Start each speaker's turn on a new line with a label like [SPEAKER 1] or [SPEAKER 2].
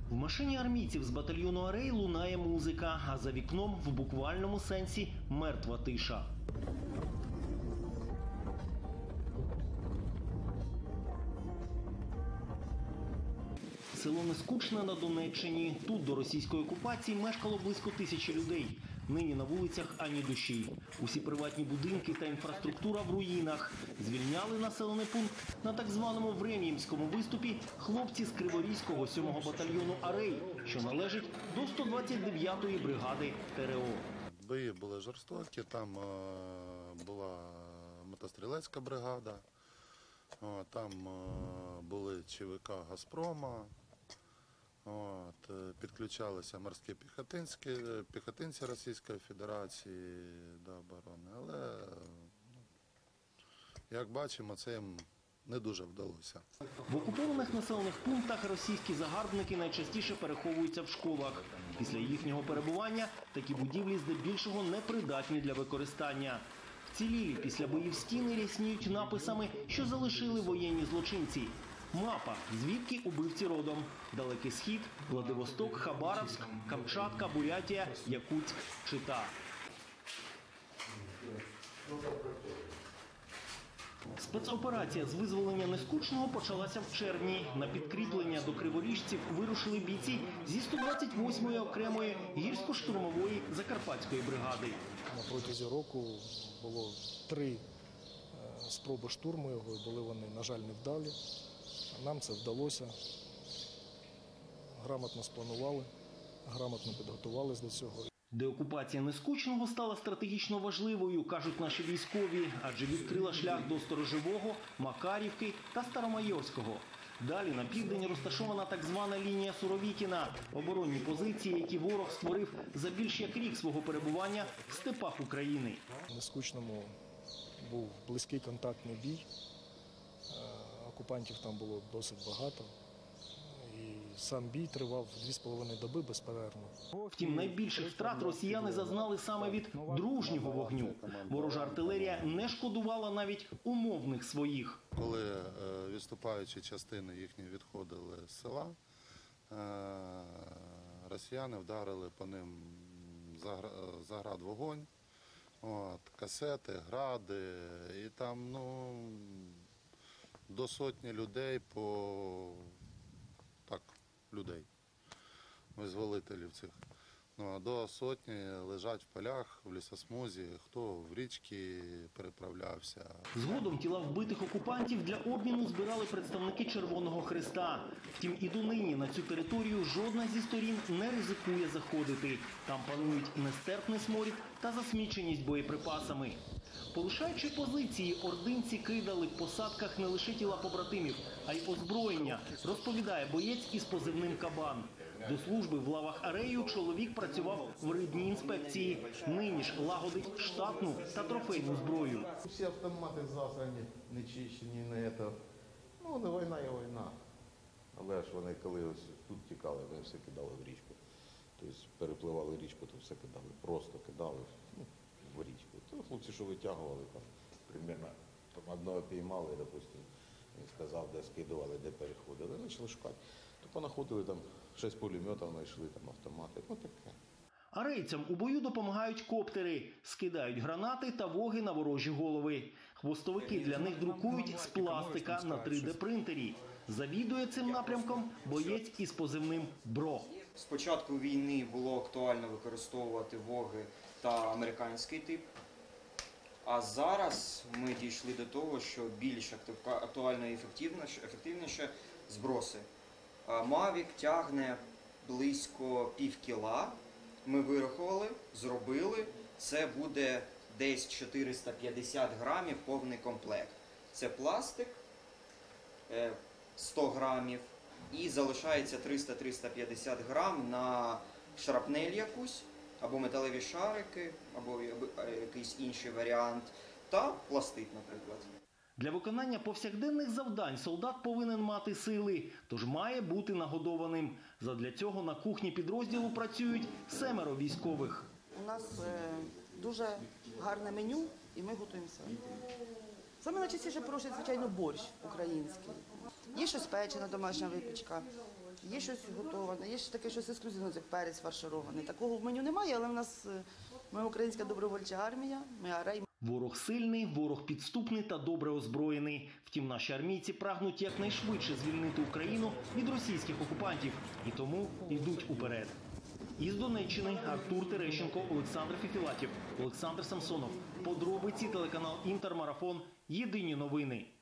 [SPEAKER 1] В машині армійців з батальйону «Арей» лунає музика, а за вікном в буквальному сенсі мертва тиша. Село Нескучне на Донеччині. Тут до російської окупації мешкало близько 1000 людей. Нині на вулицях ані душі. Усі приватні будинки та інфраструктура в руїнах. Звільняли населений пункт на так званому Врем'їнському виступі хлопці з Криворізького 7-го батальйону «Арей», що належить до 129-ї бригади ТРО.
[SPEAKER 2] Бої були жорстокі, там була мотострілецька бригада, там були ЧВК «Газпрома», підключалися морські піхотинці Російської Федерації до оборони, але, як бачимо, це їм не дуже вдалося.
[SPEAKER 1] В окупованих населених пунктах російські загарбники найчастіше переховуються в школах. Після їхнього перебування такі будівлі здебільшого непридатні для використання. Вцілілі після боїв стіни рясніють написами, що залишили воєнні злочинці. Мапа, звідки убивці родом. Далекий Схід, Владивосток, Хабаровськ, Камчатка, Бурятія, Якутськ, Чита. Спецоперація з визволення Нескучного почалася в червні. На підкріплення до криворіжців вирушили бійці зі 128-ї окремої гірсько-штурмової Закарпатської бригади.
[SPEAKER 3] На протязі року було 3 спроби штурму його, і були вони, на жаль, невдалі. Нам це вдалося. Грамотно спланували, грамотно підготувалися до цього.
[SPEAKER 1] Деокупація Нескучного стала стратегічно важливою, кажуть наші військові, адже відкрила шлях до Сторожового, Макарівки та Старомайорського. Далі на південь розташована так звана лінія Суровікіна – оборонні позиції, які ворог створив за більш як рік свого перебування в степах України.
[SPEAKER 3] В Нескучному був близький контактний бій. Окупантів там було досить багато. І сам бій тривав 2,5 доби безперервно.
[SPEAKER 1] Втім, найбільших втрат росіяни зазнали саме від дружнього вогню. Ворожа артилерія не шкодувала навіть умовних своїх.
[SPEAKER 2] Коли відступаючі частини їхні відходили з села, росіяни вдарили по ним за град вогонь, касети, гради, і там до сотні людей людей, визволителів цих. А до сотні лежать в полях, в лісосмузі, хто в річки переправлявся.
[SPEAKER 1] Згодом тіла вбитих окупантів для обміну збирали представники Червоного Хреста. Втім, і донині на цю територію жодна зі сторін не ризикує заходити. Там панують нестерпний сморід та засміченість боєприпасами. Полишаючи позиції, ординці кидали в посадках не лише тіла побратимів, а й озброєння, розповідає боєць із позивним «Кабан». До служби в лавах «Арею» чоловік працював в рибній інспекції. Нині ж лагодить штатну та трофейну зброю.
[SPEAKER 4] Всі автомати засрані, не чищені, не це. Ну, не війна є війна. Але ж вони, коли ось тут тікали, вони все кидали в річку. Тобто перепливали річку, то все кидали, просто кидали в річку. То хлопці, що витягували, там, примерно, там одного піймали, допустим, він сказав, де скидували, де переходили, почали шукати. То понаходили там 6 пулеметів, знайшли там автомати, таке.
[SPEAKER 1] Арейцям у бою допомагають коптери, скидають гранати та воги на ворожі голови. Хвостовики для них друкують з пластика на 3D-принтері. Завідує цим напрямком боєць із позивним «Бро».
[SPEAKER 5] З початку війни було актуально використовувати воги та американський тип. А зараз ми дійшли до того, що більш актуально і ефективніше зброси. Мавік тягне близько пів кіла. Ми вирахували, зробили. Це буде десь 450 грамів повний комплект. Це пластик 100 грамів і залишається 300-350 грам на шрапнель якусь, або металеві шарики, або якийсь інший варіант, та пластик, наприклад.
[SPEAKER 1] Для виконання повсякденних завдань солдат повинен мати сили, тож має бути нагодованим. Задля цього на кухні підрозділу працюють 7 військових.
[SPEAKER 6] У нас дуже гарне меню, і ми готуємо самі. Саме найчастіше просять, звичайно, борщ український. Є щось печена, домашня випічка, є щось готоване, є ще таке щось ексклюзивне, як перець фарширований. Такого в меню немає, але в нас ми українська добровольча армія, ми арей.
[SPEAKER 1] Ворог сильний, ворог підступний та добре озброєний. Втім, наші армійці прагнуть якнайшвидше звільнити Україну від російських окупантів і тому йдуть уперед. Із Донеччини Артур Терещенко, Олександр Фефілатів, Олександр Самсонов. Подробиці телеканал Інтермарафон. Єдині новини.